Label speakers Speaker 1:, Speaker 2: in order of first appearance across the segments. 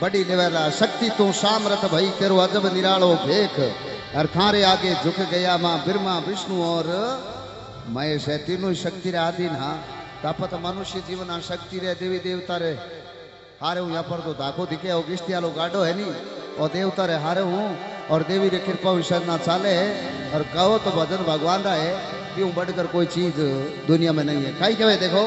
Speaker 1: बड़ी निवेला शक्ति तू सामर्थ भई तेरो अजब निरालो भेख और थारे आगे झुक गया माँ ब्रह्मा विष्णु और महेश है तीनों शक्ति रे आधीन। हाँ तापत मनुष्य जीवन शक्ति रे देवी देवता रे हारे हूँ यहाँ पर तो धाको दिखे हो किश्तियालो गाडो है नी और देवता रे हारे हूँ और देवी रे कृपा विषय ना चाले है और कहो तो भजन भगवान रा है क्यों बढ़कर कोई चीज दुनिया में नहीं है। कहीं कहे देखो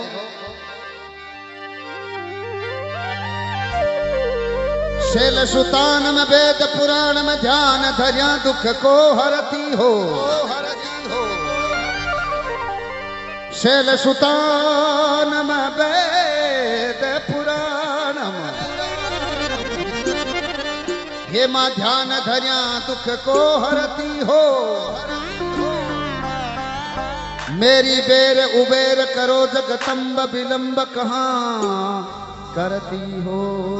Speaker 1: शैल सुतान में वेद पुराण में ध्यान धर्या दुख को हरती हो शैल सुतान में वेद पुराण में हे मां ध्यान धर्या दुख को हरती हो मेरी बेर उबेर करो जगतम्ब विलंब कहाँ करती हो।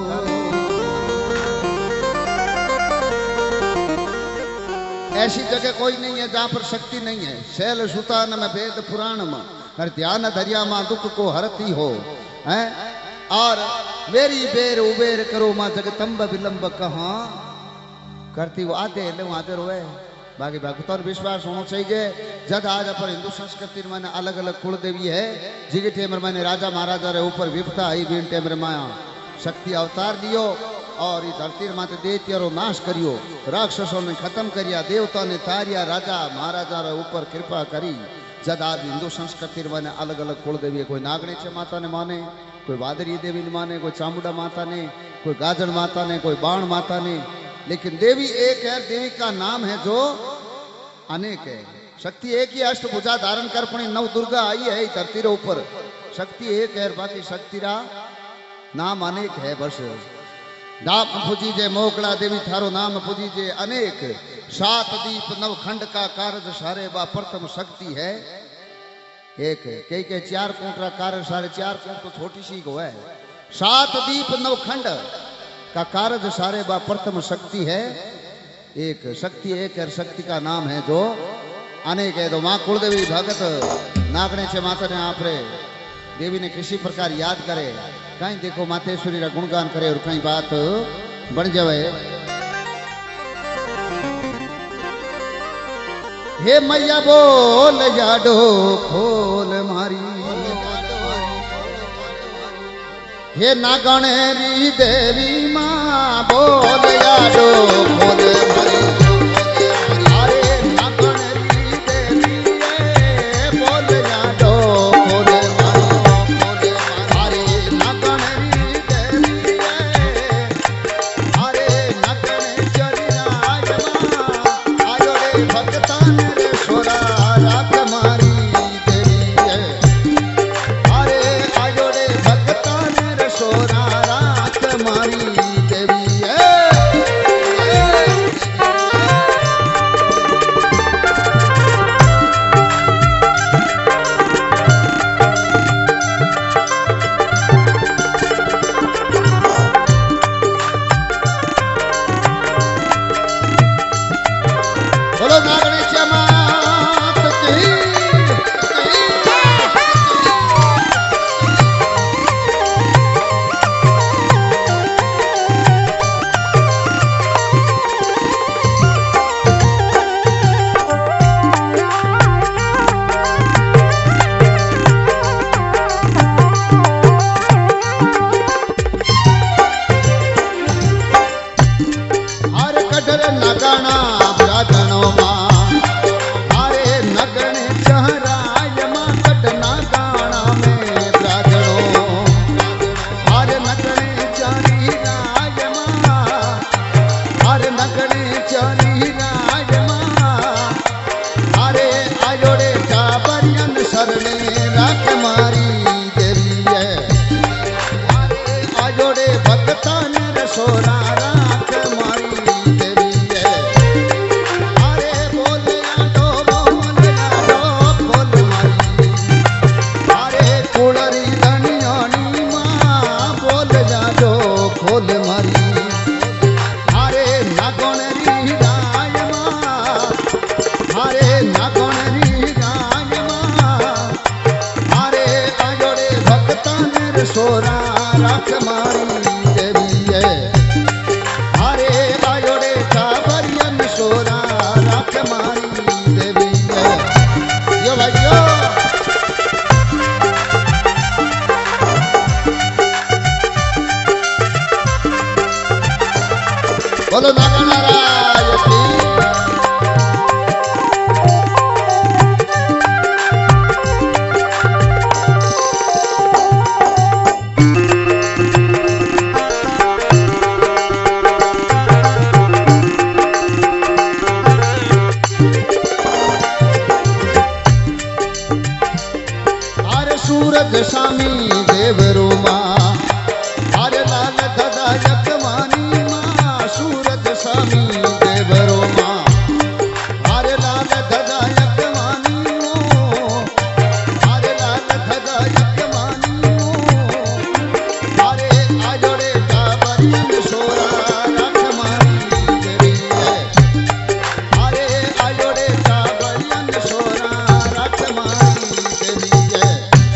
Speaker 1: ऐसी जगह कोई नहीं है जहां पर शक्ति नहीं है। शैल सुतान में वेद पुराण में हर ध्यान धरिया मां दुख को हरती हो हैं और मेरी बेर उबेर करो मां जगतम्ब विलंब कहाँ करती हो। आधे आधे रोए बाकी भक्तों विश्वास होना चाहिए जब आज पर हिंदू संस्कृति में अलग अलग कुल देवी है जिगे टेमर मैंने राजा महाराजा रे ऊपर विपता आई बीन टेमर माया शक्ति अवतार लियो और इस धरती माते दैत्यों नाश करियो राक्षसों ने खत्म करिया देवता ने तारिया राजा महाराजा रे ऊपर कृपा करी। जब आज हिंदू संस्कृति में अलग अलग कुल देवी है कोई नागणेश माता ने माने कोई वादरी देवी ने माने कोई चामुंडा माता ने कोई गाजन माता ने कोई बाण माता ने लेकिन देवी एक है। देवी का नाम है जो अनेक है। शक्ति एक ही अष्टभुजा धारण कर पड़ी नव दुर्गा आई है धरती रे ऊपर शक्ति एक है बाकी शक्ति रा नाम अनेक है। बस नाम पूजी जे मोकला देवी थारो नाम पूजी जे अनेक सात दीप नव खंड का कारज सारे बा प्रथम शक्ति है एक कई के चार कोटरा कारज सारे चार कोट तो छोटी सी को है सात दीप नव खंड का कारज सारे बा प्रथम शक्ति है एक। शक्ति एक है शक्ति का नाम है जो अनेक है। तो माँ कुलदेवी भगत नागणे से माता ने आप रे देवी ने किसी प्रकार याद करे कहीं देखो मातेश्वरी का गुणगान करे और कहीं बात बन जावे। हे मैया बोल जाडो खोल मारी हे नागणेरी देवी माँ बोल जाडो खोल मारी अरे नागणेरी देवी बोल जाडो खोल मारी अरे नागणेरी देवी अरे नागणेश्वरी राजमा आयो रे भक्तान रे छोरा रात मारी सोना रात मारी देवी है। बोलो नागणेश मात की नगणा ब्राजनो माँ अरे नगण चहराय माँ कटना गाना में ब्राजनो अरे नगण चारी राय माँ अरे नगण चारी राय माँ अरे आयोड़े काबरियन शरणे राख मारी देवी है अरे आयोड़े भक्तान रसोरा राख मारी देवी है। बोलो नागाना राय की। सूरज स्वामी देवरो माँ अरे लाल दादा यकमानी माँ सूरज स्वामी देवरो माँ अरे लाल दादा यकमानी अरे लाल दादा यकमानी अरे आजोड़े काबरियन सोरा रखमानी तेरी है अरे आजोड़े काबरियन सोरा रखमानी तेरी है।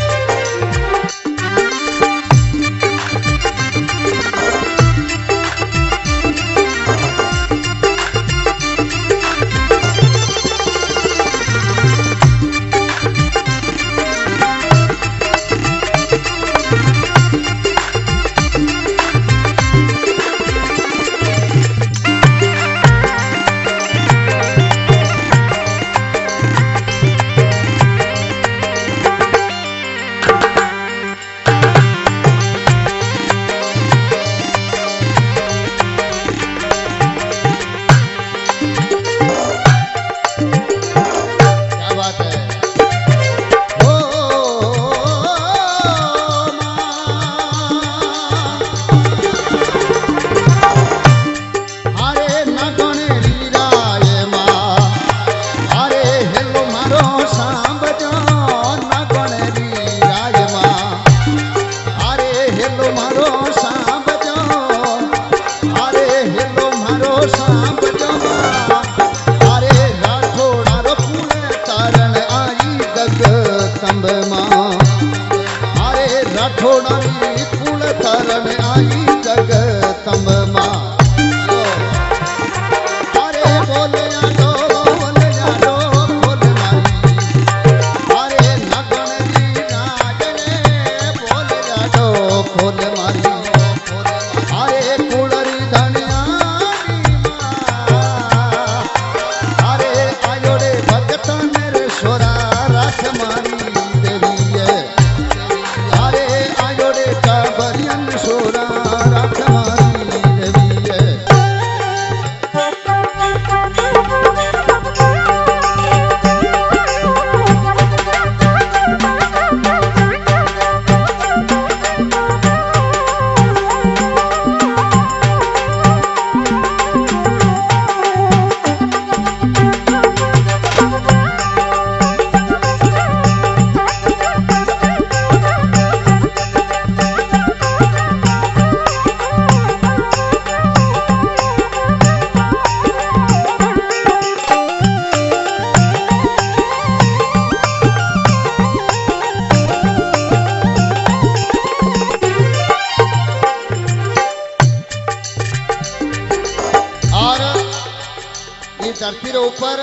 Speaker 1: धरती रे ऊपर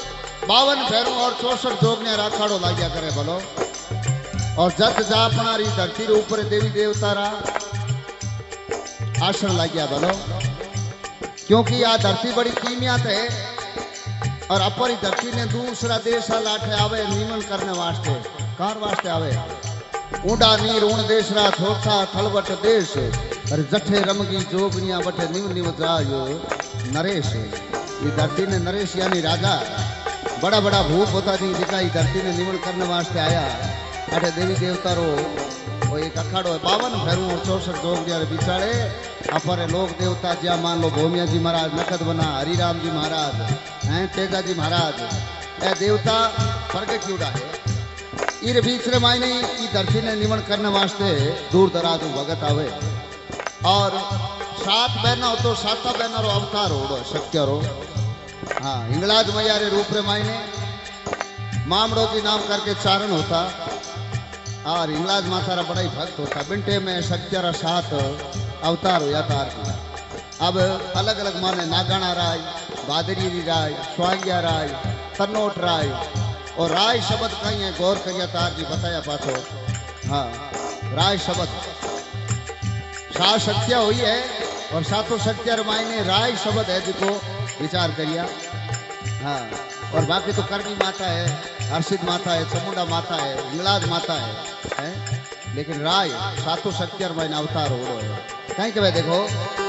Speaker 1: 52 भैरों और 64 जोगने राखाड़ो लाग्या करे बोलो। और जत जा अपनारी धरती रे ऊपर देवी देवता रा आश्रम लाग्या बोलो। क्योंकि यह धरती बड़ी कीमियात है और अपनी धरती ने दूसरा देश लाठे आवे निमन करने वास्ते कार वास्ते आवे। ऊंडा नीर ऊण देश रा थोथा थलवट देश और जठे रमगी जोगनिया बठे निम निम जायो नरेश। ये धरती ने नरेश यानी राजा बड़ा बड़ा भूप होता थी दिखाई धरती ने निमन करने वास्ते आया। अठे देवी देवता रो वो एक अखाड़ो है 52 भैरों और 64 जोगिया बिचारे अपरे लोक देवता ज्या मान लो भोमिया जी महाराज नकद बना हरिराम जी महाराज हैं तेजा जी महाराज ए देवता स्वर्ग की उड़ा है। इर बीच मायने की धरती ने निमन करने वास्ते दूर दराज भगत आवे और 7 बहना हो तो 7 बहना रो अवतार हो शक्य रो। हाँ हिंगलाज मैया रे रूप रे मायने मामड़ो जी नाम करके चारण होता और हिंगलाज माता रा बड़ा ही भक्त होता। बिंटे में शक्य रा 7 अवतार होया तार की। अब अलग अलग माने नागाना राय बादरी राय स्वांगिया राय तन्नोट राय और राय शब्द कहीं है गौर करिया तार जी बताया पाछो। हाँ राय शब्द सा शक्या हुई है और सातों सत्यर मायने राय शब्द है जिको विचार करिया। हाँ, और बाकी तो करनी माता है, हर्षित माता है, चामुंडा माता है, हिंगलाज माता है? लेकिन राय सातों सत्यर मायने अवतार हो रहा है। कहीं के भाई देखो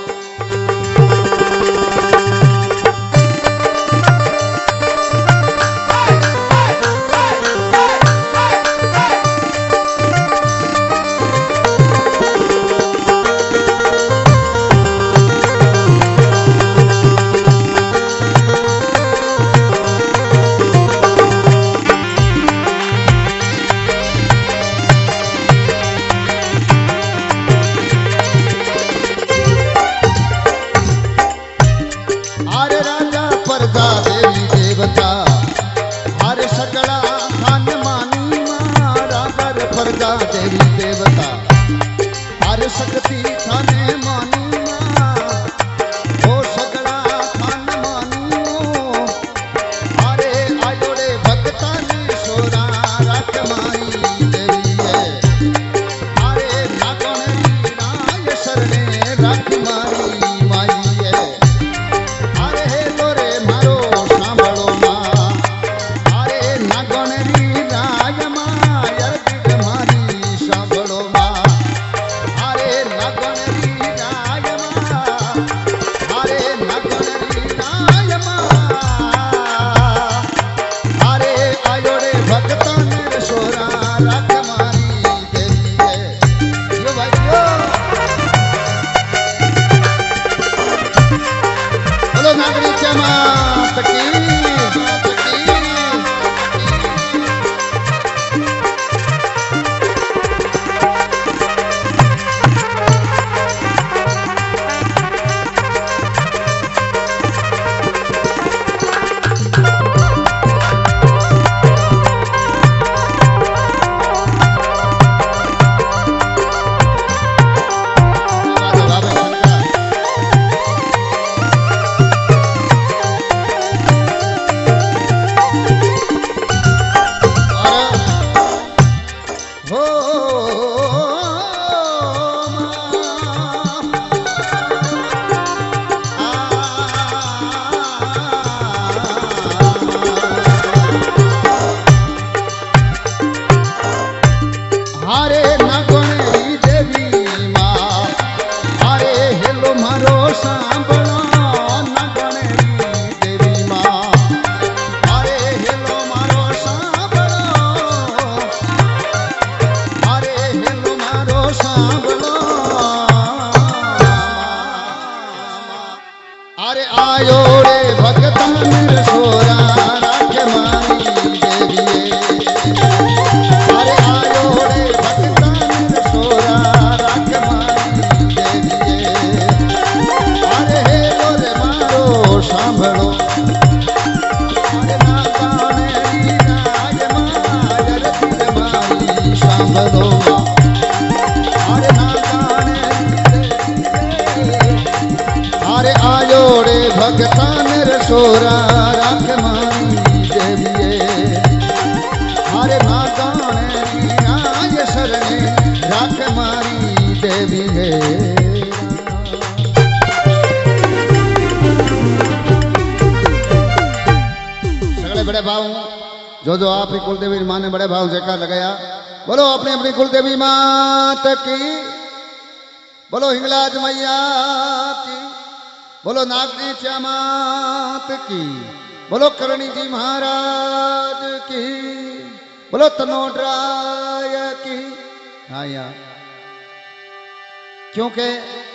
Speaker 1: सोरा राख मानी देविये हरे मागाने मीराज शरणे राख मारी देवी है। सगले बड़े भाव जो आप कुलदेवी माँ ने बड़े भाव जयकार लगाया। बोलो अपनी अपनी कुलदेवी मात की, बोलो हिंगलाज मैया की, बोलो नागनी च्यामात की, बोलो करणी जी महाराज की, बोलो तनोडराय की। हाँ यार, क्योंकि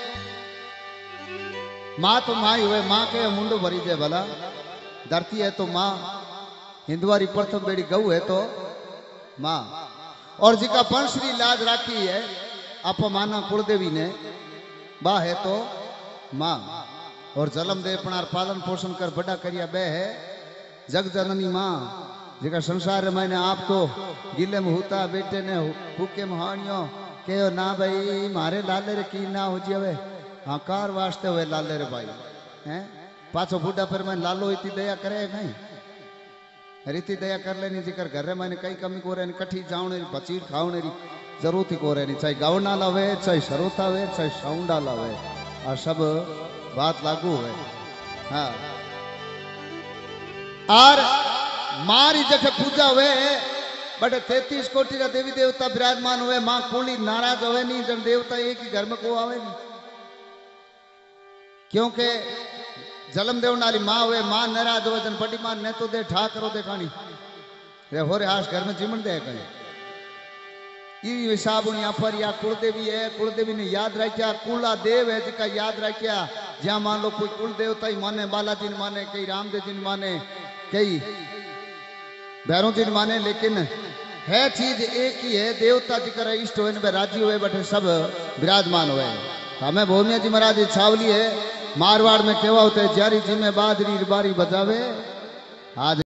Speaker 1: माँ तो माँ ही हुए, माँ के मुंडो भरी दे भला। धरती है तो माँ, हिंदुआरी प्रथम बेड़ी गऊ है तो माँ, और जिका पंचश्री लाज राखी है आप माना कुलदेवी ने बा है तो माँ, और जन्म दे अपना पालन पोषण कर बड़ा करिया बे है जग जननी माँ। जिका संसार मैंने आप तो गिले में होता बेटे ने भूखे महानियो कहो ना भाई मारे लाले रे की ना हो जावे। हाँ कार वास्ते हुए लाले रे भाई हैं पाछो बूढ़ा पर मैं लालो इतनी दया करे कहीं रीति दया कर लेनी जिकर घर मैंने कई कमी को रहे कठी जावने बचीर खावने जरूरत ही को रहे चाहे गावना लावे चाहे सरोता वे चाहे साउंडा लावे। और सब बात लागू है। हाँ और मारी जठे पूजा हुए बट 33 कोटि रा देवी देवता विराजमान हुए। मां कुली नाराज हुए नहीं जब देवता एक ही घर में को आवे नहीं, क्योंकि जलम देव नाली मां हुए। मां नाराज हुए जन बड़ी मां ने तो दे ठा करो दे खानी रे हो रे आस घर में जिमन दे कहीं ई हिसाब यहाँ पर या कुलदेवी है। कुलदेवी ने याद रखा, कुला देव है जिका याद रखा। जहाँ मान लो कोई कुल देवता ही माने, बालाजी ने माने, कई रामदेव जी ने माने, कई भैरव जी ने माने, लेकिन है चीज एक ही है। देवता जिकर इष्ट हुए राजी हुए बैठे सब विराजमान हुए। हमें भोमिया जी महाराज छावली है मारवाड़ में केवा होते जारी जी में बादरी बारी बजावे आज